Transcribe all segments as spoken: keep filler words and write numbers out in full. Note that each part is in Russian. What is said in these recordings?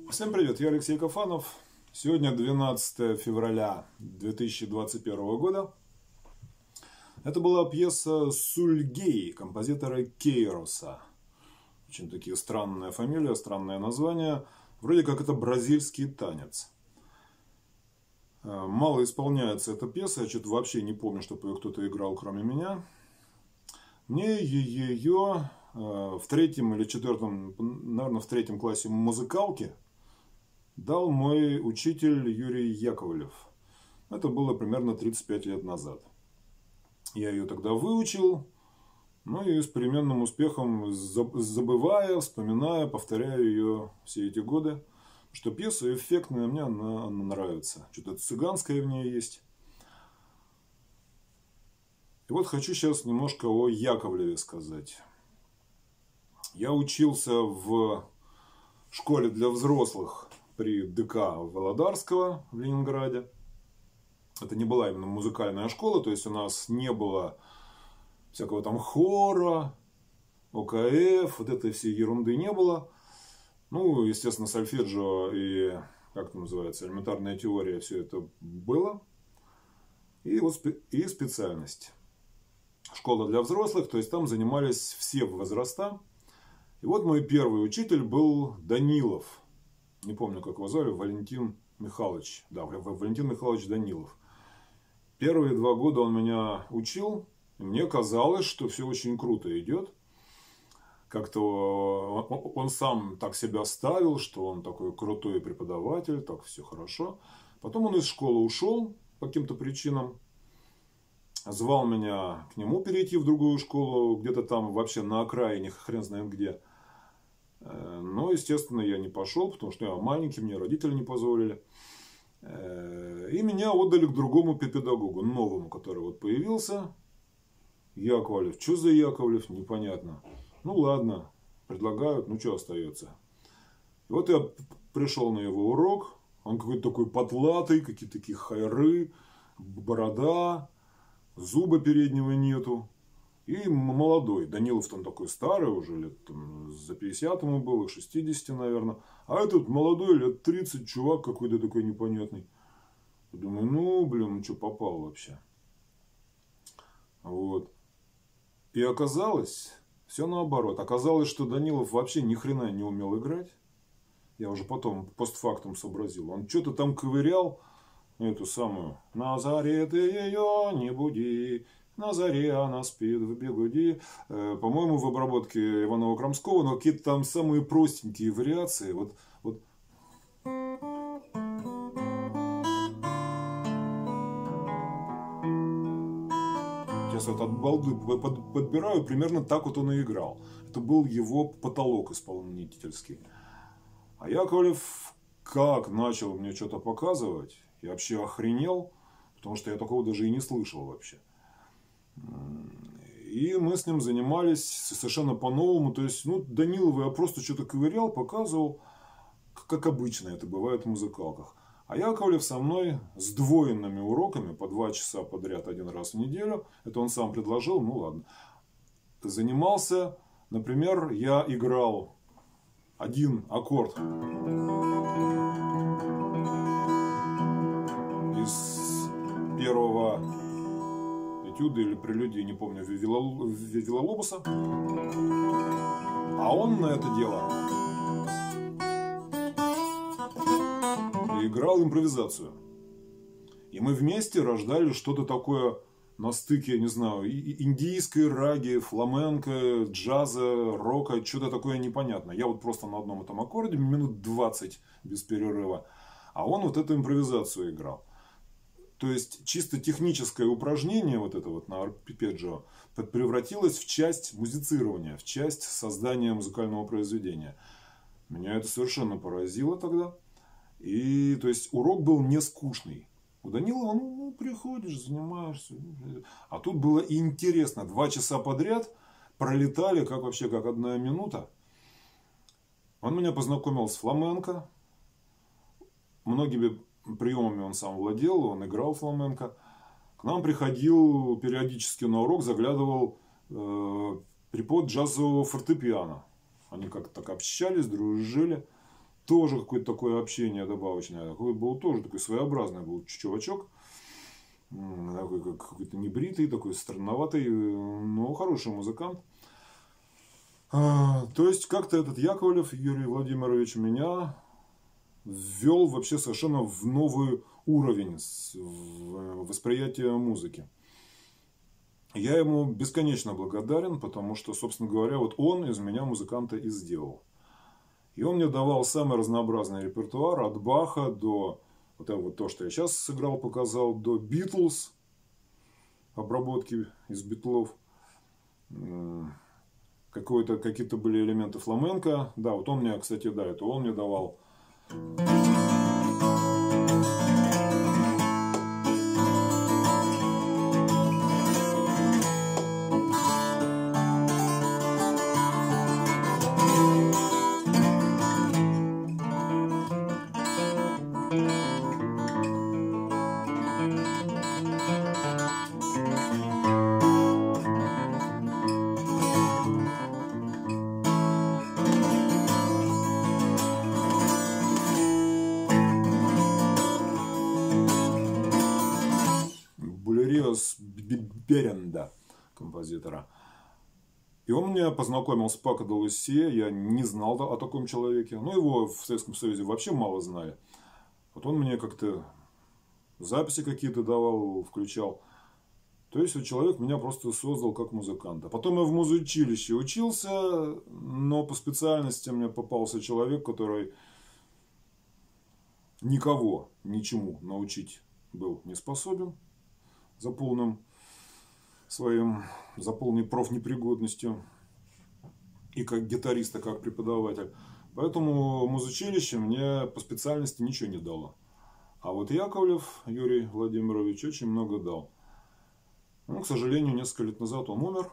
Всем привет, я Алексей Кафанов. Сегодня двенадцатое февраля две тысячи двадцать первого года. Это была пьеса «Сульгей» композитора Кейроса. Очень такие странная фамилия, странное название. Вроде как это бразильский танец. Мало исполняется эта пьеса, я что-то вообще не помню, чтобы ее кто-то играл, кроме меня. Мне ее в третьем или четвертом, наверное, в третьем классе музыкалки дал мой учитель Юрий Яковлев. Это было примерно тридцать пять лет назад. Я ее тогда выучил, ну и с переменным успехом, забывая, вспоминая, повторяю ее все эти годы. Что пьеса эффектная, мне она, она нравится. Что-то цыганское в ней есть. И вот хочу сейчас немножко о Яковлеве сказать. Я учился в школе для взрослых при ДК Володарского в Ленинграде. Это не была именно музыкальная школа, то есть у нас не было всякого там хора, ОКФ, вот этой всей ерунды не было. Ну, естественно, сольфеджио и, как это называется, элементарная теория, все это было. И вот и специальность. Школа для взрослых, то есть там занимались все возраста. И вот мой первый учитель был Данилов. Не помню, как его звали, Валентин Михайлович. Да, Валентин Михайлович Данилов. Первые два года он меня учил. И мне казалось, что все очень круто идет. Как-то он сам так себя ставил, что он такой крутой преподаватель, так все хорошо. Потом он из школы ушел по каким-то причинам. Звал меня к нему перейти в другую школу, где-то там вообще на окраине, хрен знает где. Но, естественно, я не пошел, потому что я маленький, мне родители не позволили. И меня отдали к другому педагогу, новому, который вот появился. Яковлев. Что за Яковлев? Непонятно. Ну ладно, предлагают, ну что остается. И вот я пришел на его урок. Он какой-то такой потлатый, какие-то такие хайры, борода, зуба переднего нету. И молодой. Данилов там такой старый уже, лет там, за пятьдесят ему было, шестьдесят, наверное. А этот молодой, лет тридцать, чувак какой-то такой непонятный. Я думаю, ну, блин, ну что, попал вообще. Вот. И оказалось, все наоборот. Оказалось, что Данилов вообще ни хрена не умел играть. Я уже потом постфактум сообразил. Он что-то там ковырял, эту самую «На заре ты ее не буди». На заре она спит в бегуди. По-моему, в обработке Иванова-Крамского, но какие-то там самые простенькие вариации. Вот, вот. Сейчас вот от балды подбираю, примерно так вот он и играл. Это был его потолок исполнительский. А Яковлев как начал мне что-то показывать, я вообще охренел, потому что я такого даже и не слышал вообще. И мы с ним занимались совершенно по-новому. То есть, ну, Данилова я просто что-то ковырял, показывал, как обычно это бывает в музыкалках. А Яковлев со мной с сдвоенными уроками по два часа подряд один раз в неделю. Это он сам предложил, ну ладно. Занимался, например, я играл один аккорд из первого этюда или прелюдии, не помню, Виллалобоса. А он на это дело играл импровизацию. И мы вместе рождали что-то такое на стыке, я не знаю, индийской раги, фламенко, джаза, рока, что-то такое непонятное. Я вот просто на одном этом аккорде минут двадцать без перерыва. А он вот эту импровизацию играл. То есть, чисто техническое упражнение, вот это вот на арпеджио, превратилось в часть музицирования, в часть создания музыкального произведения. Меня это совершенно поразило тогда. И, то есть, урок был не скучный. У Данилова, ну, ну, приходишь, занимаешься. А тут было интересно. Два часа подряд пролетали, как вообще, как одна минута. Он меня познакомил с фламенко. Многими приемами он сам владел, он играл фламенко. К нам приходил периодически на урок, заглядывал э, препод джазового фортепиано. Они как-то так общались, дружили. тоже какое-то такое общение добавочное. Такой был тоже такой своеобразный был чувачок. Такой, как какой-то небритый, такой странноватый, но хороший музыкант. А, то есть, как-то этот Яковлев Юрий Владимирович меня ввел вообще совершенно в новый уровень восприятия музыки. Я ему бесконечно благодарен, потому что, собственно говоря, вот он из меня музыканта и сделал. И он мне давал самый разнообразный репертуар, от Баха до вот, вот то, что я сейчас сыграл, показал, до Битлз, обработки из Битлов. Какое-то, какие-то были элементы фламенко. Да, вот он мне, кстати, да, это он мне давал. Беренда, композитора. И он меня познакомил с Пако де Луссье. Я не знал о таком человеке. Ну, его в Советском Союзе вообще мало знали. Вот он мне как-то записи какие-то давал, включал. То есть, вот человек меня просто создал как музыканта. Потом я в музучилище учился, но по специальности мне попался человек, который никого ничему научить был не способен за полным своим, за полной профнепригодностью и как гитарист, и как преподаватель. Поэтому музучилище мне по специальности ничего не дало. А вот Яковлев Юрий Владимирович очень много дал. Ну, к сожалению, несколько лет назад он умер.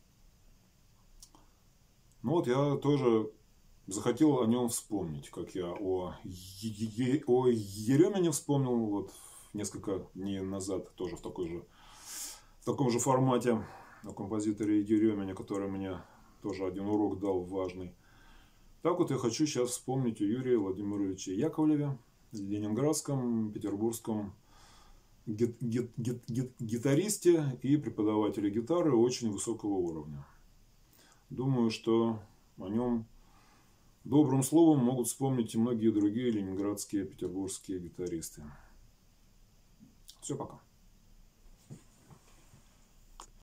Ну вот я тоже захотел о нем вспомнить, как я о, е- о Еремине вспомнил вот несколько дней назад, тоже в такой же в таком же формате, о композиторе Еремине, который мне тоже один урок дал важный. Так вот я хочу сейчас вспомнить о Юрии Владимировиче Яковлеве, ленинградском, петербургском гит- гит- гит- гит- гитаристе и преподавателе гитары очень высокого уровня. Думаю, что о нем добрым словом могут вспомнить и многие другие ленинградские, петербургские гитаристы. Все, пока.